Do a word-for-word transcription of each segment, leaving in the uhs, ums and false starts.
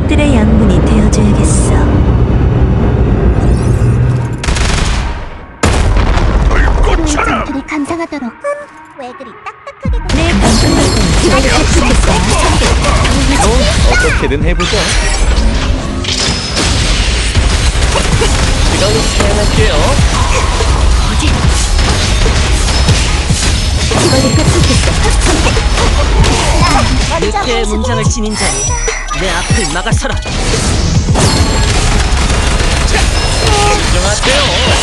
꽃들의 양분이 되어줘야겠어. 불꽃처럼 둘이 감상하도록. 왜 그리 딱딱하게 내 감정을 어, 어떻게든 해보자. 이건 사용할게요. 이걸로 끝이겠어. 늑대의 문장을 지닌 자, 내 앞을 막아서라. 인정하세요.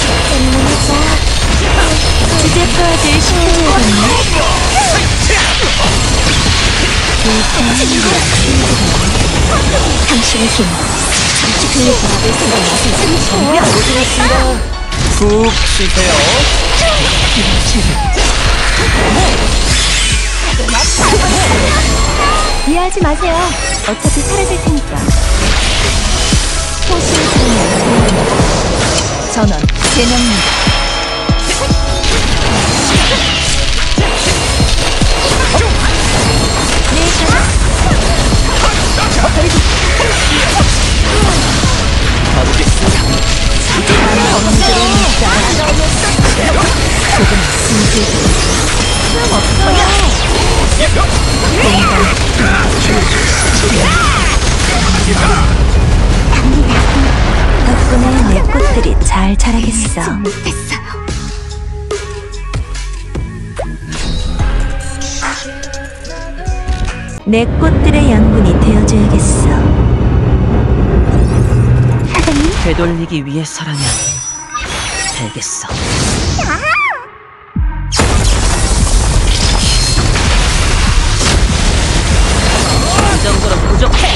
주제 파악을 시켜줘야겠네. 당신의 힘 그의 답을 생각나서 푹 쉬세요. 이해하지 마세요. 어차피 사라질 테니까. 호수의 전원 전원 개명입니다. 덕분에 내 꽃들이 잘 자라겠어. 내 꽃들의 양분이 되어줘야겠어. 되돌리기 위해서라면 되겠어. 이 정도로 부족해.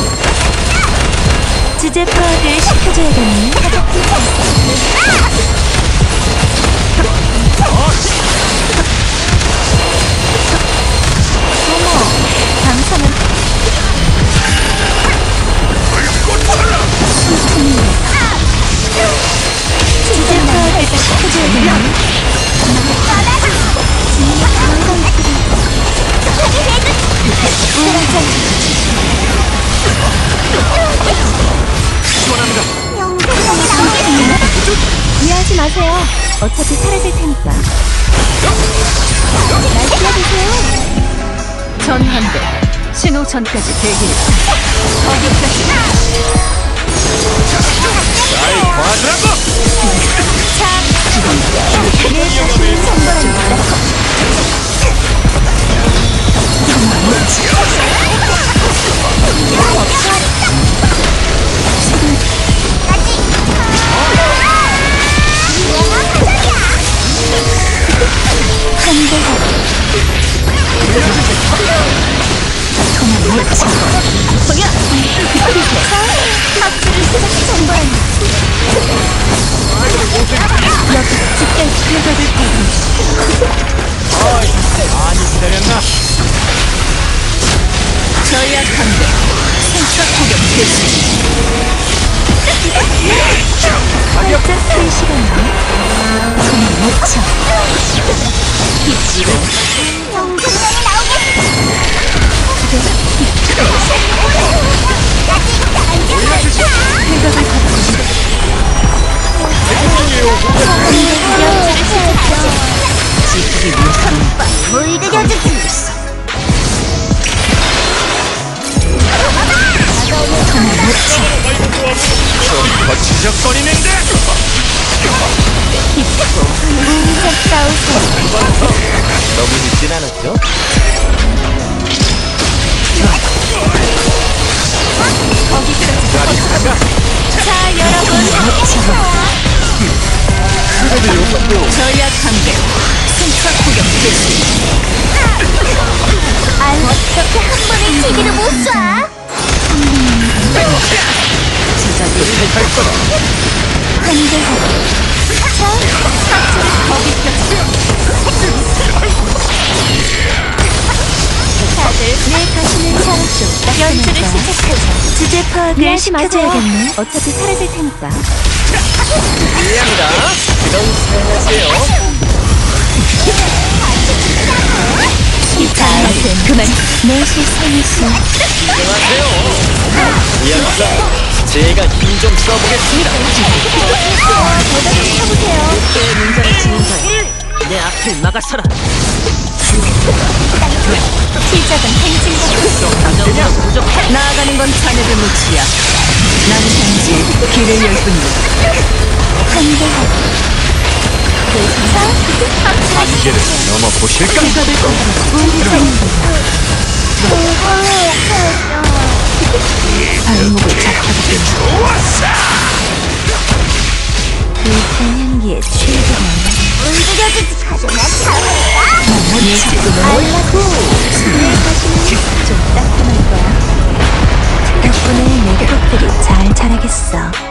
주제 파악을 시켜줘야겠네. 어머, 감사는 주제 파악을 시켜줘야겠네. 이해하지 마세요. 어차피 사라질 테니까. 날 뛰어주세요. 전한대 신호 전까지 대기했다. 거기까지. 날 도와주라고. 내 자신을 선물합니다. 많이 기다렸나? 저약한데 생각 공격 개시. 활짝 쓸 시간이네. 그만 못 쳐. 영등장이 나오겠어. 지키기 위해서는 물 들여주지. 좀 거치적거리는데. 운석 싸우세요. 너무 늦진 않았죠? 자, 여러분. 그래도 요것도 저약한데 생각 공격 개시. 아, 어떻게 한 번에 두 개를 못 쏴? 제자들 할 거다. 한대하고. 자, 다들 내 자신을 사랑쇼. 연주를 시작하자. 주제 파악을 시켜줘야겠네. 어차피 사라질 테니까. 이해합니다. 그럼 사용하세요. 자, 그만. 내 실상이시. 인정하세요. 이해합니다. 제가 힘 좀 써보겠습니다. 내 문제를 지닌 자여, 내 앞을 막아서라. 시작은 행진과 가정으로 부족해. 나아가는 건 자네들 몫이야. 난 단지 길을 열 뿐이야. 한대하고 한계를 넘어보실까? 발목을 잡아보겠네. 불탄향기에 취해버려. 움직여주지 가져나 잡을까? 내 지금은 알라고 내 자신은 좀 따끔할 거야. 덕분에 내 꽃들이 잘 자라겠어.